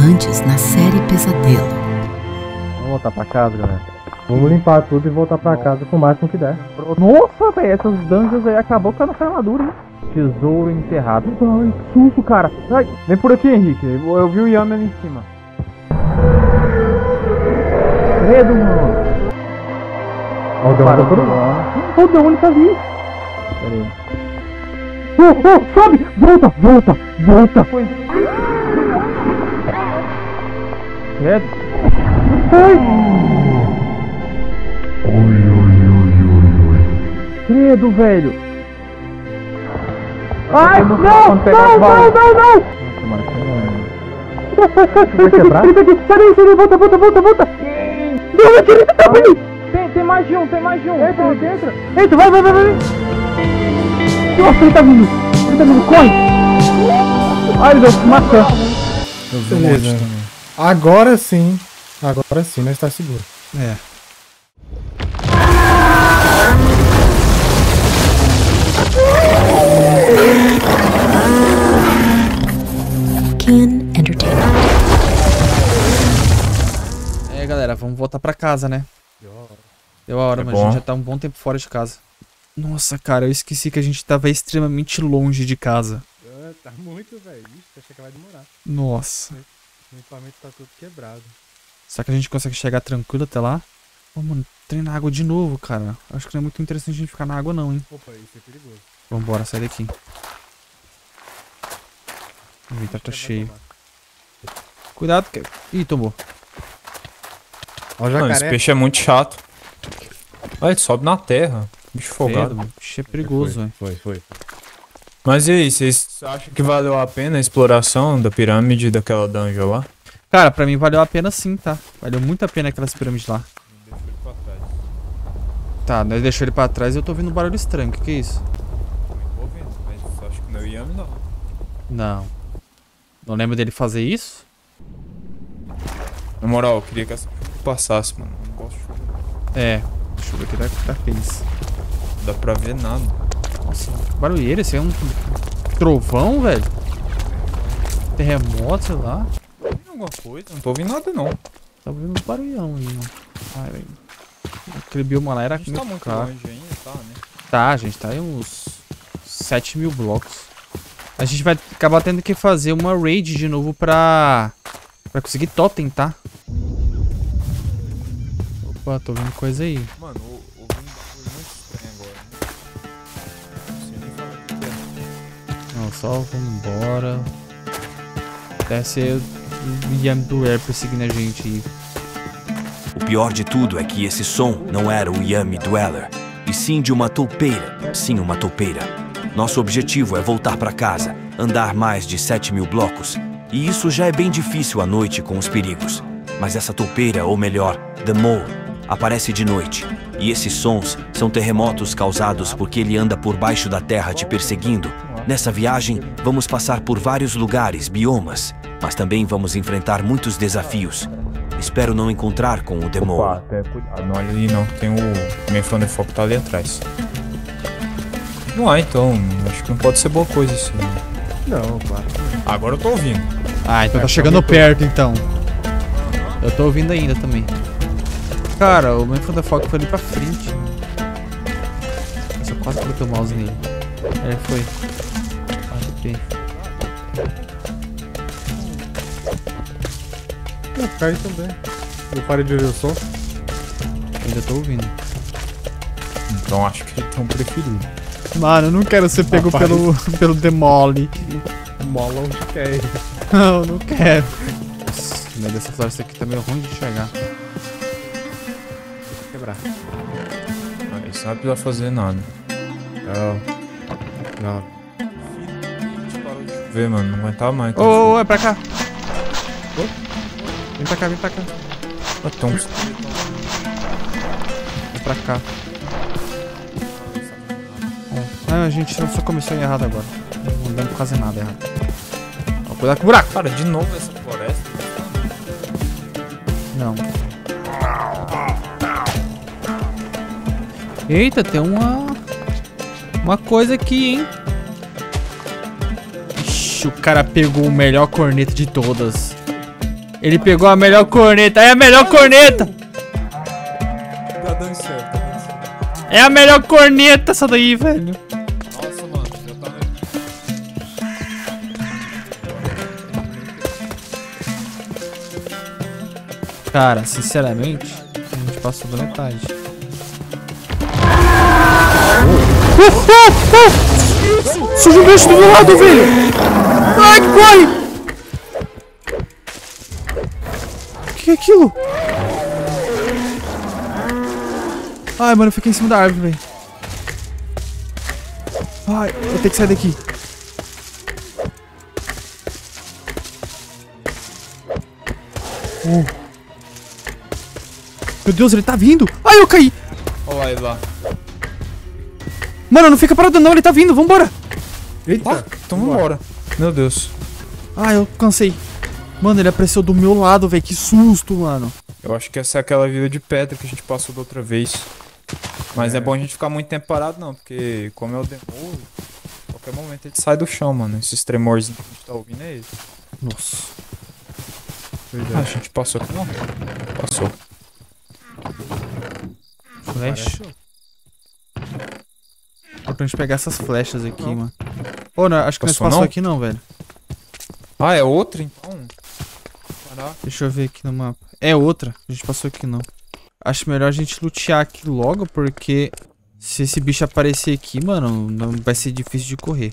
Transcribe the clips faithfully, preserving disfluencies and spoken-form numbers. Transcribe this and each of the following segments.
antes na série Pesadelo. Vamos voltar pra casa, galera. Vamos limpar tudo e voltar pra casa com o máximo que der. Nossa, velho, essas dungeons aí acabou com a nossa armadura, hein? Tesouro enterrado. Ai, que susto, cara. Ai, vem por aqui, Henrique. Eu, eu vi o Yami ali em cima. Credo, mano. Olha o demônio. Olha o demônio tá ali. Pera aí. Oh, oh, sobe! Volta, volta, volta! Foi. Credo. Ai! Oi, oi, oi, oi, oi. Credo, velho. Ai, não, não, não, não, não! Nossa, mano, vai quebrar? Sai daí, sai daí, volta, volta, volta, volta! Não, não, ele tá vindo! Tem, tem mais de um, tem mais de um! Entra, entra, entra! Entra, vai, vai, vai, vai! Nossa, ele tá vindo! Ele tá vindo, corre! Ai, meu Deus, maçã! Beleza. Agora sim, agora sim, nós tá seguro. É. Can Entertainment. É, galera, vamos voltar pra casa, né? Deu a hora, É mas bom. a gente já tá um bom tempo fora de casa. Nossa, cara, eu esqueci que a gente tava extremamente longe de casa. Ah, tá muito, velho. Ixi, achei que vai demorar. Nossa. O equipamento tá tudo quebrado. Será que a gente consegue chegar tranquilo até lá? Ô, mano, trem na água de novo, cara. Acho que não é muito interessante a gente ficar na água não, hein? Opa, isso é perigoso. Vambora, sai daqui. O inventário tá cheio. Cuidado, que... Ih, tomou. Ó o Não, esse jacaré. peixe é muito chato. Olha, ele sobe na terra. Bicho folgado. Credo, mano. Bicho é perigoso, velho. Foi, foi. Mas e aí, vocês acham que valeu a pena a exploração da pirâmide daquela dungeon lá? Cara, pra mim valeu a pena sim, tá? Valeu muito a pena aquelas pirâmides lá. Deixa ele pra trás. Tá, nós deixamos ele pra trás e eu tô ouvindo um barulho estranho. O que que é isso? Tô vendo, mas acho que não é o Yami, não. Não. Não lembro dele fazer isso? Na moral, eu queria que essa passasse, mano. Não gosto de chuva. É. Deixa eu ver o que tá, tá feliz. Não dá pra ver nada. Nossa, que barulheiro. Esse é um trovão, velho? Terremoto, sei lá. Tem alguma coisa? Não tô ouvindo nada, não. Tá ouvindo uns barulhão aí, mano. Ai, velho. Aquele bioma lá era A gente tá muito caro. longe ainda, tá, né? Tá, gente, tá aí uns sete mil blocos. A gente vai acabar tendo que fazer uma raid de novo pra... Pra conseguir totem, tá? Opa, tô vendo coisa aí. Mano, eu ouvi um bagulho muito estranho agora. Não sei nem falar o que é. Não, só vamos embora. Deve ser o Yami do Air perseguindo a gente aí. O pior de tudo é que esse som não era o Yami Dweller, e sim de uma toupeira. Sim, uma toupeira. Nosso objetivo é voltar para casa, andar mais de sete mil blocos. E isso já é bem difícil à noite com os perigos. Mas essa toupeira, ou melhor, The Mole, aparece de noite. E esses sons são terremotos causados porque ele anda por baixo da terra te perseguindo. Nessa viagem, vamos passar por vários lugares, biomas, mas também vamos enfrentar muitos desafios. Espero não encontrar com o The Mole. Opa, até cuidado. Não olha ali não, tem o meu fone de foco tá ali atrás. Não há então, acho que não pode ser boa coisa isso aí. Não, claro. Agora eu tô ouvindo. Ah, então É, tá chegando aumentou. perto, então. Eu tô ouvindo ainda também. Cara, o meu da foco foi ali pra frente. Nossa, eu quase coloquei o mouse nele. É, foi. Ah, ok. Eu caí também. Eu parei de ouvir o som. Ainda tô ouvindo. Então acho que eles estão preferindo. Mano, eu não quero ser pego Rapaz. pelo, pelo Demole. Mola onde quer. Não, não quero. Nossa, meu Deus, essa floresta aqui tá meio ruim de enxergar. Quebrar. Ah, isso não vai precisar fazer nada. Não. Não. Vê, mano, não aguentava mais. Ô, ô, ô, é pra cá. Vem pra cá, vem pra cá. Ah, tão... Vem pra cá. Ah, a gente só começou errado agora. Não dando quase nada errado. Ó, cuidado com o buraco. Cara, de novo essa floresta. Não. Eita, tem uma... Uma coisa aqui, hein? Ixi, o cara pegou o melhor corneto de todas. Ele pegou a melhor corneta. É a melhor corneta! Tá dando certo, tá dando certo. É a melhor corneta essa daí, velho. Nossa, mano, já tá... Cara, sinceramente, a gente passou da metade. Surgiu um bicho do meu lado, velho! Ai, corre! O que é aquilo? Ai, mano, eu fiquei em cima da árvore, velho. Ai, eu tenho que sair daqui. Oh. Meu Deus, ele tá vindo! Ai, eu caí! Olha ele lá. Mano, não fica parado não, ele tá vindo, vambora! Eita. Ah, então vambora. Meu Deus. Ai, eu cansei. Mano, ele apareceu do meu lado, velho. Que susto, mano. Eu acho que essa é aquela vila de pedra que a gente passou da outra vez. Mas é, é bom a gente ficar muito tempo parado não, porque como é o demônio, a qualquer momento ele sai do chão, mano. Esses tremores que a gente tá ouvindo é esse. Nossa. Ah, a gente passou aqui não? Passou. Flecha. É pra gente pegar essas flechas aqui, não. Mano. Ô, oh, não, acho que nós passou aqui não, velho. Ah, é outra então? Caraca. Deixa eu ver aqui no mapa. É outra. A gente passou aqui não. Acho melhor a gente lutear aqui logo, porque se esse bicho aparecer aqui, mano, não vai ser difícil de correr.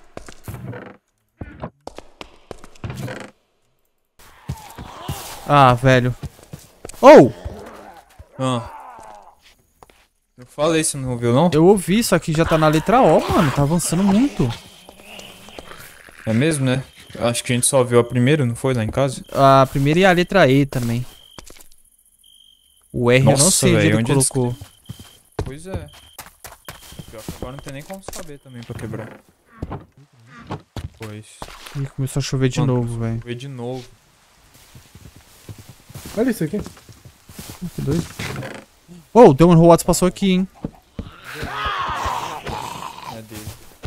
Ah, velho. Oh! Ah. Eu falei, você não ouviu não? Eu ouvi, só que já tá na letra O, mano. Tá avançando muito. É mesmo, né? Acho que a gente só viu a primeira, não foi lá em casa? A primeira e a letra E também. O R Nossa, eu não sei véio, onde ele onde colocou. Eles... Pois é. Pior que agora não tem nem como saber também pra quebrar. Pois. Ih, começou a chover de Mano, novo, velho. Chover de novo. Olha isso aqui. Que doido. Oh, o Demon Watts passou aqui, hein. É dele.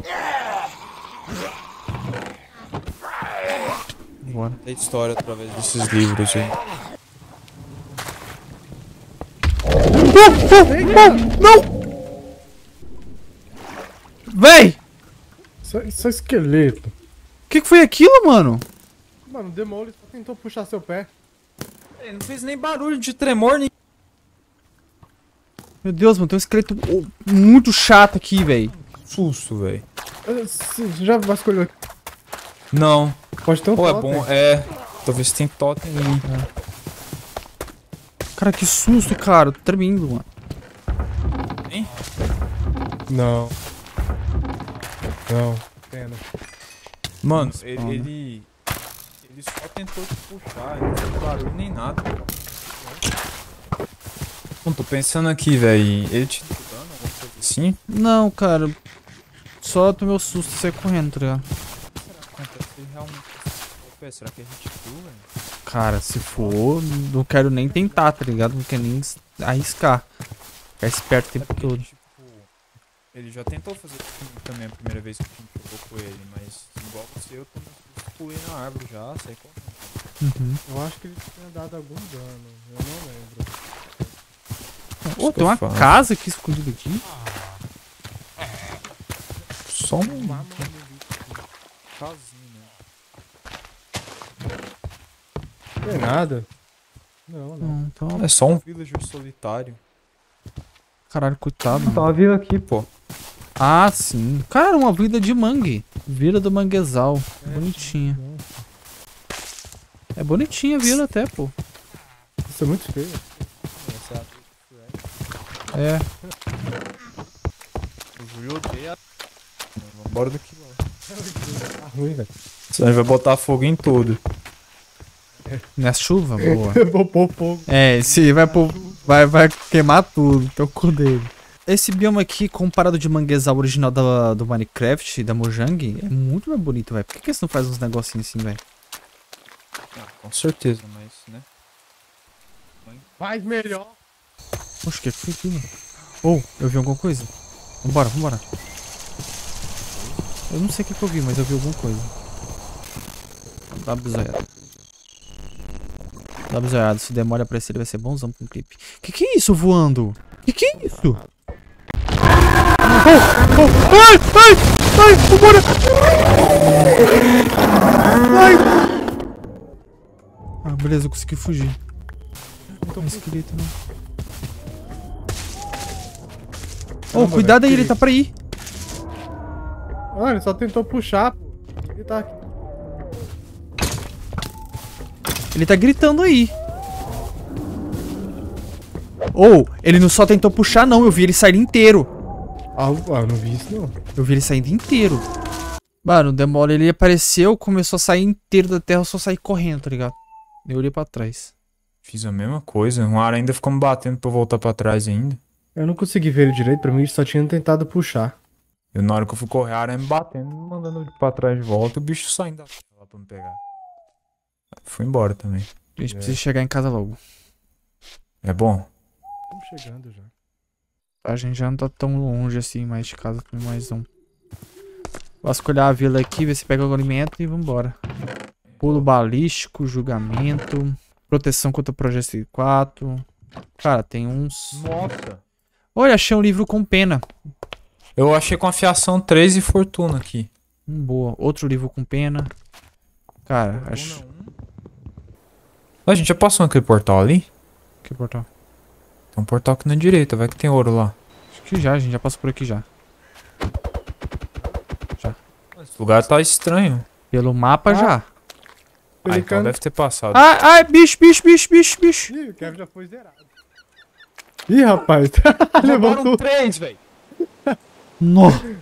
Bora. Tem história através desses livros aí. Não! Véi! Isso, isso é esqueleto. O que, que foi aquilo, mano? Mano, o Demolio só tentou puxar seu pé. Ele não fez nem barulho de tremor, nem... Meu Deus, mano, tem um esqueleto muito chato aqui, velho. Susto, velho. Você já vasculhou aqui? Não. Pode ter um Pô, é totem. bom, é... Talvez tem totem aí. Cara, que susto, cara. Tô tremendo, mano. Hein? Não. Não. Pena. Mano, Nossa, ele, foda. ele... Ele só tentou te puxar, ele não fez barulho nem nada. Não, tô pensando aqui, velho. Ele te deu dano, alguma coisa assim? Não, cara. Só tomei o susto e saí correndo, tá ligado? Será que acontece ele realmente... Pô, será que a gente viu, velho? Cara, se for, não quero nem tentar, tá ligado? Não quero nem arriscar. Ficar esperto o tempo Porque, todo. tipo, ele já tentou fazer isso comigo também a primeira vez que a gente jogou com ele, mas igual você, eu tomei um susto, pulei na árvore já, saí correndo. Uhum. Eu acho que ele tinha dado algum dano. Eu não lembro. Ô, tem uma que eu falo. casa aqui escondida aqui. Só um... casinho, né? Não tem nada. Não, não. Não, então... É só um villager solitário. Caralho, coitado. Tá Mano. uma vila aqui, pô. Ah, sim. Cara, uma vida de mangue. Vila do Manguezal. Bonitinha. É bonitinha a vila até, pô. Isso é muito feio. Essa é a É. O Júlio odeia. Vambora daqui, mano. Tá ruim, velho. Senão ele vai botar fogo em tudo. Nessa chuva, boa. Eu vou pôr fogo. É, esse vai, pôr- vai, vai queimar tudo. Então, cu dele. Esse bioma aqui, comparado de manguezal original da, do Minecraft, da Mojang, é muito mais bonito, velho. Por que, que eles não fazem uns negocinhos assim, velho? Ah, com certeza, mas, né? Faz melhor. Poxa, que foi aquilo? Ou, eu vi alguma coisa? Vambora, vambora. Eu não sei o que, que eu vi, mas eu vi alguma coisa. Dá uma bisoiada. Dá uma olhada, se o demônio aparecer ele vai ser bonzão com o clipe. Que que é isso voando? Que que é isso? Oh, oh, ai, ai, ai, vambora! Ai! Ah, beleza, eu consegui fugir. Não tô com esqueleto, não. Oh, cuidado aí, ele tá pra ir. Ah, ele só tentou puxar, pô. Ele tá aqui. Ele tá gritando aí. Ou, oh, ele não só tentou puxar, não. Eu vi ele sair inteiro. Ah, eu não vi isso, não. Eu vi ele saindo inteiro. Mano, o Demole, ele apareceu, começou a sair inteiro da terra, eu só saí correndo, tá ligado? Eu olhei pra trás. Fiz a mesma coisa. O ar ainda ficou me batendo pra eu voltar pra trás ainda. Eu não consegui ver ele direito, pra mim ele só tinha tentado puxar. Eu, na hora que eu fui correr, a aranha me batendo, me mandando pra trás de volta, e o bicho saindo da lá pra me pegar. Fui embora também. A gente é. precisa chegar em casa logo. É bom? Estamos chegando já. A gente já não tá tão longe assim, mais de casa tem mais um. Vasculhar a vila aqui, ver se pega o alimento e vambora. Pulo balístico, julgamento, proteção contra o Projeto C quatro. Cara, tem uns... Nossa! Olha, achei um livro com pena. Eu achei com afiação três e fortuna aqui. Hum, boa. Outro livro com pena. Cara, acho... A gente já passou naquele portal ali? Que portal? Tem um portal aqui na direita, vai que tem ouro lá. Acho que já, a gente já passou por aqui já. Já. Esse lugar tá estranho. Pelo mapa Ah. já. Ah, então deve ter passado. Ai, ai, bicho, bicho, bicho, bicho, bicho. Ih, o Kevin já foi zerado. Ih, rapaz. Levou tudo. três, velho. Nossa.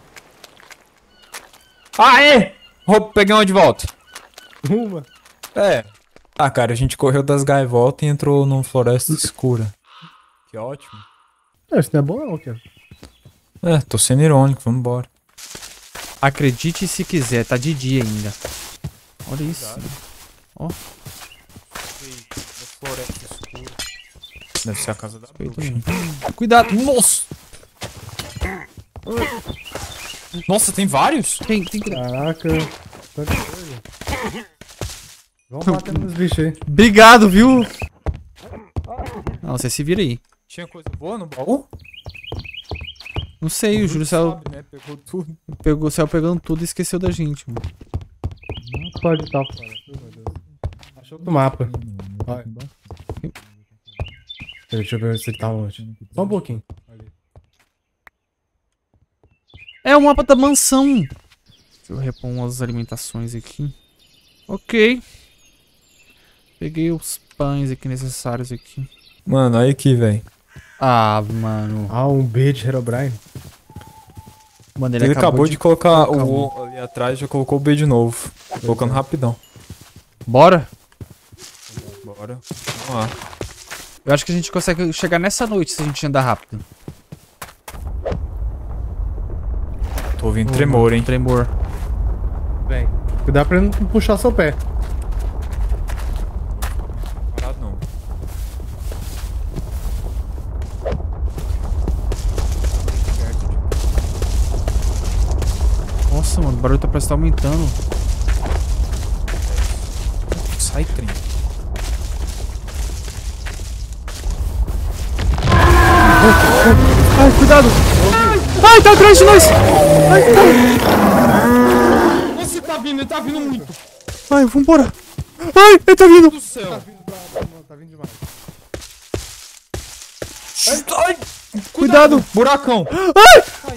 Aê! Roupa, peguei uma de volta. Uma. É. Ah, cara, a gente correu das gaivotas e entrou numa floresta escura. Que ótimo. Não, isso não é bom não, Kevin. É, tô sendo irônico, vamos embora. Acredite se quiser, tá de dia ainda. Olha isso. Ó. Floresta escura. Deve ser a casa da Respeito bruxa. aí. Cuidado. Nossa! Nossa, tem vários? Tem, tem... Caraca. Tanta coisa. Vamos bater nos bichos aí. Obrigado, viu? Não, você se vira aí. Tinha coisa boa no baú? Não sei, o Júlio saiu, Sabe, né? Pegou tudo. pegou, saiu pegando tudo e esqueceu da gente, mano. Não pode estar fora. Oh, meu Deus. Achou do mapa. Vai. Deixa eu ver se ele tá longe. Só um pouquinho. É o mapa da mansão. Deixa eu repor umas alimentações aqui. Ok. Peguei os pães aqui necessários aqui. Mano, olha aqui, velho. Ah, mano. Ah, um B de Herobrine. Mano, Ele, ele, acabou, acabou de, colocar o O ali atrás, já colocou o B de novo. Colocando rapidão. Bora? Bora. Vamos lá. Eu acho que a gente consegue chegar nessa noite se a gente andar rápido. Tô ouvindo tremor, hein? Tremor. Vem. Cuidado pra ele não puxar seu pé. Parado não. Nossa, mano, o barulho tá parece que tá aumentando. Sai trem. Ai, cuidado! Ai, tá atrás de nós! Ai, ai. Você tá vindo, ele tá vindo muito. Ai, vambora! Ai, ele tá vindo! Do céu. Tá vindo demais. Ai, Cuidado! buracão. Ai!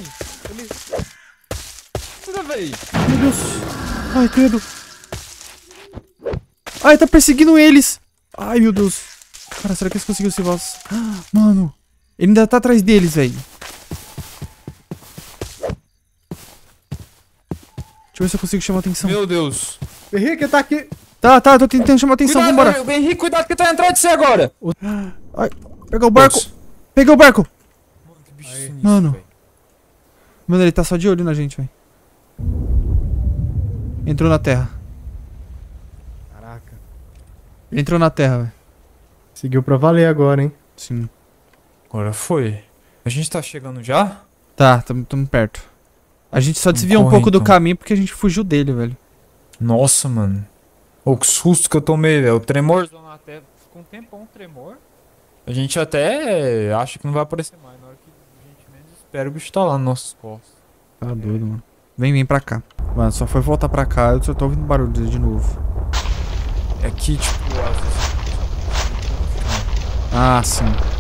Cuida, véi. Meu Deus! Ai, que medo! Ai, tá perseguindo eles! Ai, meu Deus! Cara, será que eles conseguiram se vazar? Mano! Ele ainda tá atrás deles, velho. Deixa eu ver se eu consigo chamar a atenção. Meu Deus. Henrique, tá aqui. Tá, tá, tô tentando chamar a atenção, Cuidado, vambora! Henrique, cuidado que tá atrás de você agora. Ai, pega o barco! Nossa. Peguei o barco! Mano, que bicho sinistro, Mano. véi. Mano, ele tá só de olho na gente, velho. Entrou na terra. Caraca. Ele entrou na terra, velho. Seguiu pra valer agora, hein? Sim. Agora foi. A gente tá chegando já? Tá, tamo, tamo perto. A gente só desviou um corre, pouco do então. caminho porque a gente fugiu dele, velho. Nossa, mano. Ô, que susto que eu tomei, velho. O tremorzão na terra fica um tempão um tremor. A gente até acha que não vai aparecer mais. Na hora que a gente menos espera, o bicho tá lá nos nossos costas. Tá doido, mano. Vem, vem pra cá. Mano, só foi voltar pra cá, eu só tô ouvindo barulho de novo. É que, tipo, às vezes... Ah, sim.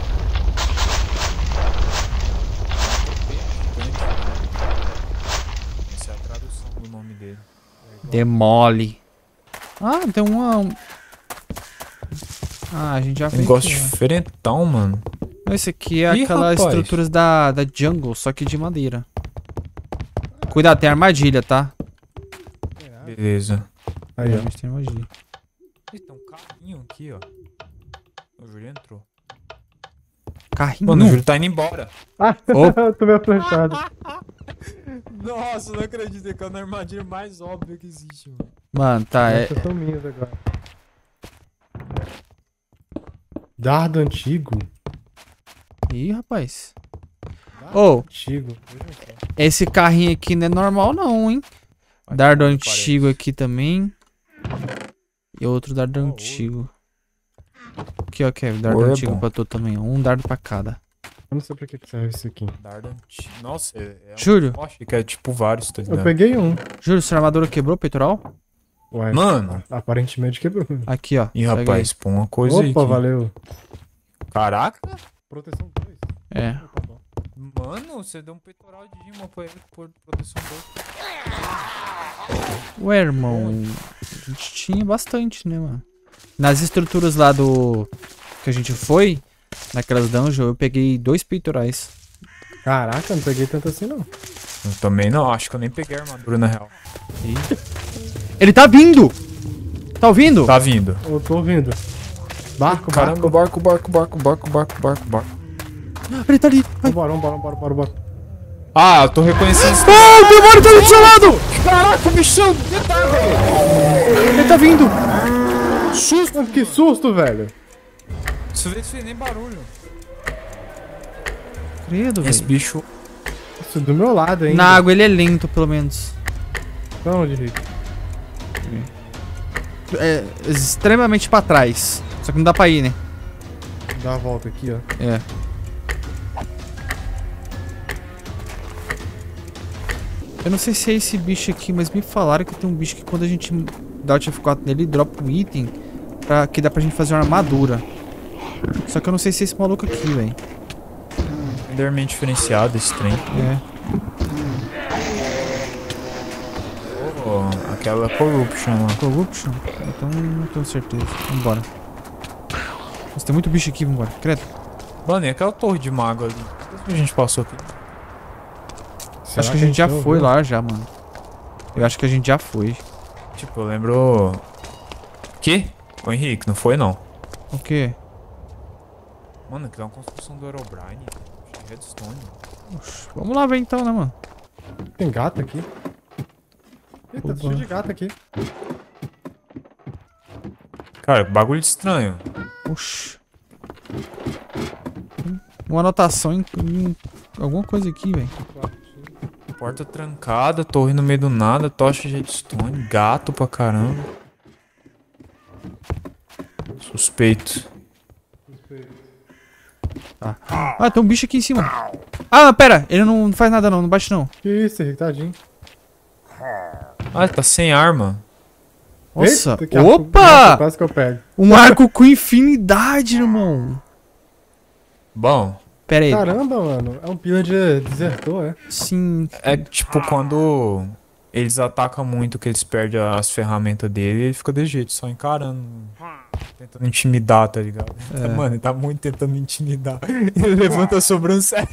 Essa é a tradução do nome dele. Demole. Ah, tem uma... Ah, a gente já Um fez. negócio aqui, diferentão, mano. ó. Esse aqui é Ih, aquelas rapaz. estruturas da, da jungle, só que de madeira. Cuidado, tem armadilha, tá? Beleza. Aí, A ó. gente tem armadilha. Ih, tem um carrinho aqui, ó. O Júlio entrou. Carrinho. Mano, o Júlio tá indo embora. Ah, Opa. eu tô meio flechado. Nossa, não acredito que é a armadilha mais óbvia que existe, mano. Mano, tá, é... Essas são minhas agora. Dardo antigo? Ih, rapaz. Ô, Antigo. esse carrinho aqui não é normal não, hein? Vai, Dardo como antigo aqui também. E outro dardo Oh, antigo. Aqui, ó, Kevin. Dardo Oh, é antigo bom. pra tu também, ó. Um dardo pra cada. Eu não sei pra que que serve isso aqui. Dardo antigo. Nossa, é... é um- Júlio, Eu achei que é tipo vários, tá Eu ligado? peguei um. Júlio, sua armadura quebrou o peitoral? Ué, Mano. aparentemente quebrou. Aqui, ó. Ih, Pega rapaz, pô, uma coisa aí. Opa, que- valeu. Caraca. Proteção dois. aí. É. Tá bom. Mano, você deu um peitoral de rima pra ele por proteção dois. Ué, irmão. A gente tinha bastante, né, mano? Nas estruturas lá do... Que a gente foi, naquelas dungeons, eu peguei dois peitorais. Caraca, eu não peguei tanto assim não. Eu também não, acho que eu nem peguei a armadura na real. Ih. Ele tá vindo! Tá ouvindo? Tá vindo. Eu tô ouvindo. Barco, Caramba, barco. barco, barco, barco, barco, barco, barco, barco. Ele tá ali. Ai. Vambora, vambora, vambora, vambora, vambora. Ah, eu tô reconhecendo esse... Ah, o demônio tá do seu lado! Caraca, bichão! Ele tá vindo! Susto! Que susto, velho! Isso não fez nem barulho. Credo, Esse velho. bicho... Isso do meu lado ainda. Na água ele é lento, pelo menos. Pra onde, Rick? É extremamente pra trás. Só que não dá pra ir, né? Dá a volta aqui, ó. É. Eu não sei se é esse bicho aqui, mas me falaram que tem um bicho que quando a gente dá o F quatro nele, dropa um item pra, que dá pra gente fazer uma armadura. Só que eu não sei se é esse maluco aqui, velho. Endermente diferenciado esse trem. É. Oh, aquela corruption lá. Corruption? Então não tenho certeza. Vambora. Nossa, tem muito bicho aqui, vambora. Credo. Mano, e aquela torre de mago ali? O que a gente passou aqui? Será acho que a gente já não foi viu? lá já, mano. Eu acho que a gente já foi. Tipo, eu lembro... Que? Ô Henrique, não foi não. O quê? Mano, aquilo é uma construção do Herobrine. Redstone. Oxe, vamos lá ver então, né, mano? Tem gato aqui. Eita, Opa. cheio de gato aqui. Cara, bagulho estranho. Oxi. Uma anotação em, em alguma coisa aqui, velho. Porta trancada, torre no meio do nada, tocha de redstone, gato pra caramba. Suspeito. Ah, tem um bicho aqui em cima. Ah, pera, ele não faz nada não, não bate não. Que isso, Henrique, tadinho. Ah, tá sem arma. Nossa, Eita, que arco- Nossa, opa! quase que eu pego. Um arco com infinidade, irmão. Bom, Pera aí. Caramba, mano. É um pila de desertor, é? Sim. é tipo quando eles atacam muito que eles perdem as ferramentas dele, ele fica de jeito, só encarando. Tentando intimidar, tá ligado? É. Mano, ele tá muito tentando me intimidar. Ele levanta a sobrancelha.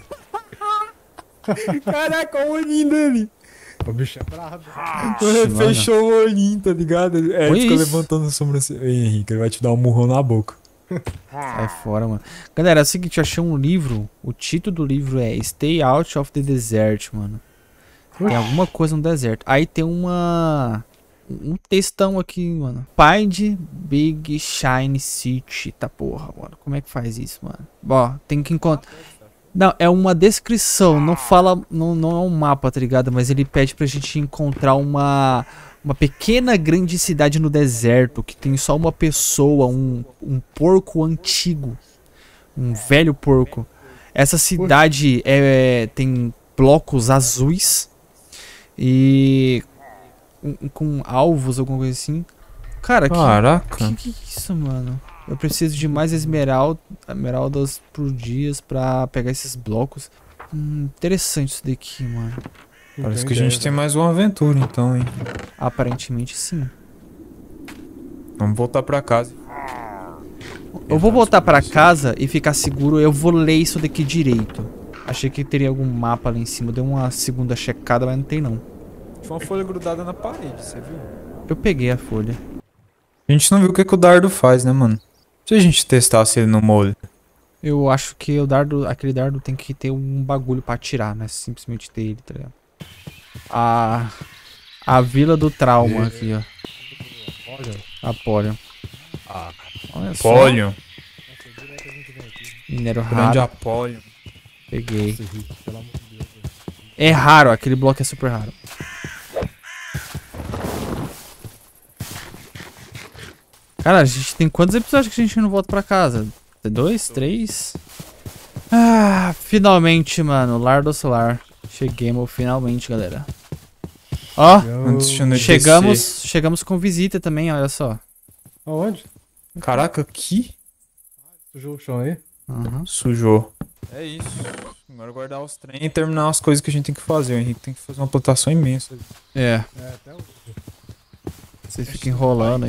Caraca, o olhinho dele. O bicho é brabo. Ele mano. fechou o olhinho, tá ligado? É, Foi ele fica isso? levantando a sobrancelha. Ei, Henrique, ele vai te dar um murrão na boca. Sai fora, mano. Galera, é o seguinte, eu achei um livro. O título do livro é Stay Out of the Desert, mano. Tem alguma coisa no deserto. Aí tem uma... Um textão aqui, mano. Find Big Shiny City. Tá porra, mano. Como é que faz isso, mano? Ó, tem que encontrar... Não, é uma descrição. Não fala... Não, não é um mapa, tá ligado? Mas ele pede pra gente encontrar uma... uma pequena grande cidade no deserto que tem só uma pessoa, um, um porco antigo, um velho porco. Essa cidade é, tem blocos azuis e com, com alvos, alguma coisa assim. Cara, que, Caraca. que que é isso, mano? Eu preciso de mais esmeralda, esmeraldas por dias pra pegar esses blocos. Hum, interessante isso daqui, mano. Parece que a gente tem mais uma aventura então, hein? Aparentemente sim. Vamos voltar pra casa. Eu vou voltar pra casa e ficar seguro. Eu vou ler isso daqui direito. Achei que teria algum mapa lá em cima. Deu uma segunda checada, mas não tem não. Tinha uma folha grudada na parede, você viu? Eu peguei a folha. A gente não viu o que, que o dardo faz, né, mano? Se a gente testasse ele no molho. Eu acho que o dardo, aquele dardo tem que ter um bagulho pra atirar, não é simplesmente ter ele, tá ligado? A, a Vila do Trauma aqui, ó. A Polio. Olha só. Apólio. Minério Grande raro. Apólio. Peguei. É raro, aquele bloco é super raro. Cara, a gente tem quantos episódios que a gente não volta pra casa? Dois? Três? Ah, finalmente, mano. Lar do Solar. Cheguemos finalmente, galera. Ó, Antes de eu chegamos, chegamos com visita também, olha só. Aonde? descer. Caraca, que Sujou o chão aí? Uhum. sujou. É isso. Agora guardar os trem e terminar as coisas que a gente tem que fazer. O Henrique tem que fazer uma plantação imensa. É, É, até hoje. você fica enrolando aí.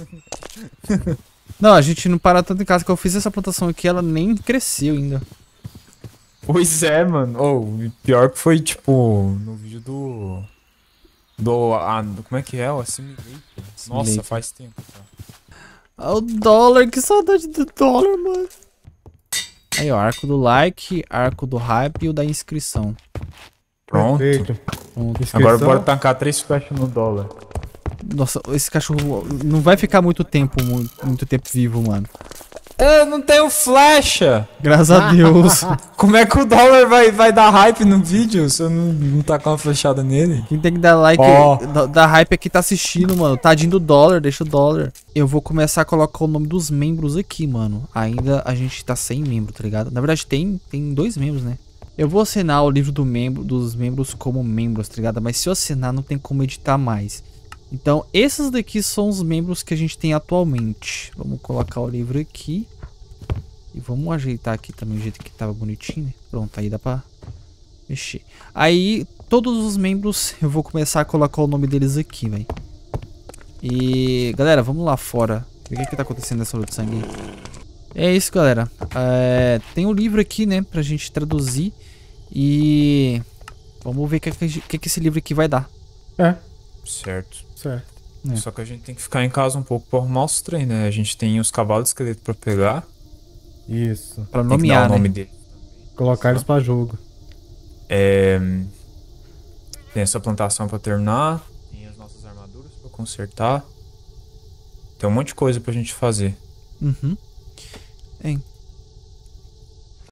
Não, a gente não para tanto em casa que eu fiz essa plantação aqui, ela nem cresceu ainda. Pois é, mano. Oh, e pior que foi, tipo, no vídeo do... Do... Ah, do- como é que é? O Assimilator. Nossa, Assimilator. faz tempo. Tá? Ah, o dólar, que saudade do dólar, mano. Aí, ó, arco do like, arco do hype e o da inscrição. Pronto. Perfeito. Pronto. Inscrição. Agora bora tancar três flechas no dólar. Nossa, esse cachorro não vai ficar muito tempo, muito, muito tempo vivo, mano. Eu não tenho flecha! Graças a Deus. Como é que o dólar vai, vai dar hype no vídeo se eu não, não tacar uma flechada nele? Quem tem que dar like, Ó. da, da hype é que tá assistindo, mano. Tadinho do dólar, deixa o dólar. Eu vou começar a colocar o nome dos membros aqui, mano. Ainda a gente tá sem membro, tá ligado? Na verdade tem, tem dois membros, né? Eu vou assinar o livro do membro, dos membros como membros, tá ligado? Mas se eu assinar não tem como editar mais. Então esses daqui são os membros que a gente tem atualmente. Vamos colocar o livro aqui. E vamos ajeitar aqui também o jeito que tava bonitinho, né? Pronto, aí dá pra mexer. Aí, todos os membros, eu vou começar a colocar o nome deles aqui, velho. E, galera, vamos lá fora. O que que tá acontecendo nessa luta de sangue? É isso, galera. É, tem um livro aqui, né, pra gente traduzir. E vamos ver o que, que, que, que esse livro aqui vai dar. É, Certo. certo. É. Só que a gente tem que ficar em casa um pouco pra arrumar os trem, né? A gente tem os cavalos de esqueleto pra pegar. Isso. Pra Tem que dar nomear, o né? nome dele. Colocar eles pra jogo. É... Tem essa plantação pra terminar. Tem as nossas armaduras pra consertar. Tem um monte de coisa pra gente fazer. Uhum. É,